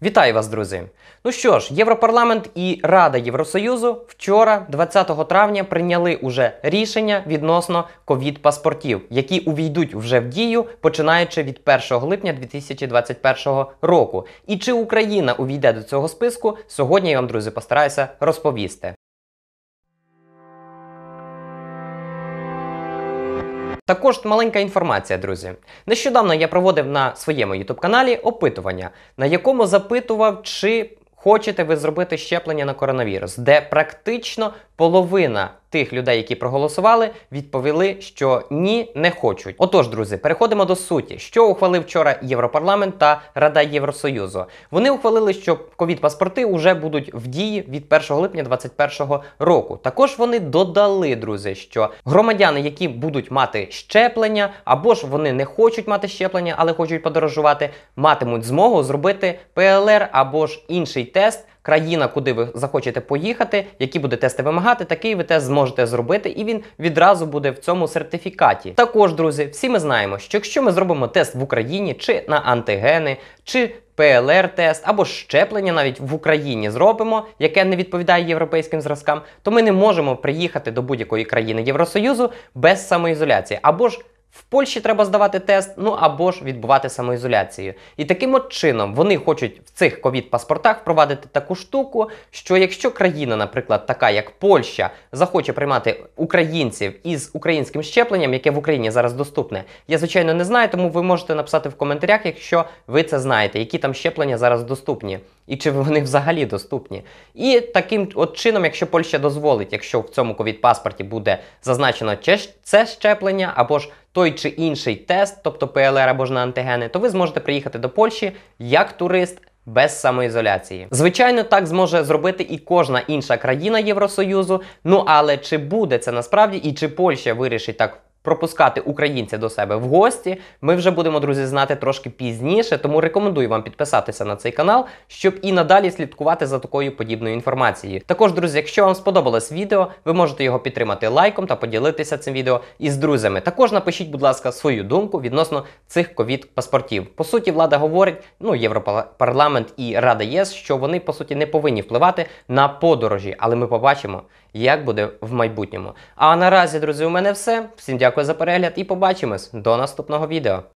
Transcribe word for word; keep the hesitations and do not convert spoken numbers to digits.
Вітаю вас, друзі! Ну що ж, Європарламент і Рада Євросоюзу вчора, двадцятого травня, прийняли уже рішення відносно ковід-паспортів, які увійдуть вже в дію, починаючи від першого липня дві тисячі двадцять першого року. І чи Україна увійде до цього списку, сьогодні я вам, друзі, постараюся розповісти. Також маленька інформація, друзі. Нещодавно я проводив на своєму ютуб-каналі опитування, на якому запитував, чи хочете ви зробити щеплення на коронавірус, де практично половина тих людей, які проголосували, відповіли, що ні, не хочуть. Отож, друзі, переходимо до суті. Що ухвалив вчора Європарламент та Рада Євросоюзу? Вони ухвалили, що ковід-паспорти вже будуть в дії від першого липня дві тисячі двадцять першого року. Також вони додали, друзі, що громадяни, які будуть мати щеплення, або ж вони не хочуть мати щеплення, але хочуть подорожувати, матимуть змогу зробити пе ел ер або ж інший тест. Країна, куди ви захочете поїхати, які буде тести вимагати, такий ви тест зможете зробити, і він відразу буде в цьому сертифікаті. Також, друзі, всі ми знаємо, що якщо ми зробимо тест в Україні, чи на антигени, чи пе ел ер-тест, або щеплення навіть в Україні зробимо, яке не відповідає європейським зразкам, то ми не можемо приїхати до будь-якої країни Євросоюзу без самоізоляції. Або ж в Польщі треба здавати тест, ну або ж відбувати самоізоляцію. І таким от чином вони хочуть в цих ковід-паспортах впровадити таку штуку, що якщо країна, наприклад, така як Польща, захоче приймати українців із українським щепленням, яке в Україні зараз доступне, я, звичайно, не знаю, тому ви можете написати в коментарях, якщо ви це знаєте, які там щеплення зараз доступні. І чи вони взагалі доступні. І таким от чином, якщо Польща дозволить, якщо в цьому ковід-паспорті буде зазначено це щеплення, або ж той чи інший тест, тобто пе ел ер або ж на антигени, то ви зможете приїхати до Польщі як турист без самоізоляції. Звичайно, так зможе зробити і кожна інша країна Євросоюзу, ну але чи буде це насправді, і чи Польща вирішить так пропускати українця до себе в гості, ми вже будемо, друзі, знати трошки пізніше, тому рекомендую вам підписатися на цей канал, щоб і надалі слідкувати за такою подібною інформацією. Також, друзі, якщо вам сподобалось відео, ви можете його підтримати лайком та поділитися цим відео із друзями. Також напишіть, будь ласка, свою думку відносно цих ковід-паспортів. По суті, влада говорить, ну, Європарламент і Рада ЄС, що вони, по суті, не повинні впливати на подорожі, але ми побачимо, як буде в майбутньому. А наразі, друзі, у мене все. Всім дякую за перегляд і побачимось до наступного відео.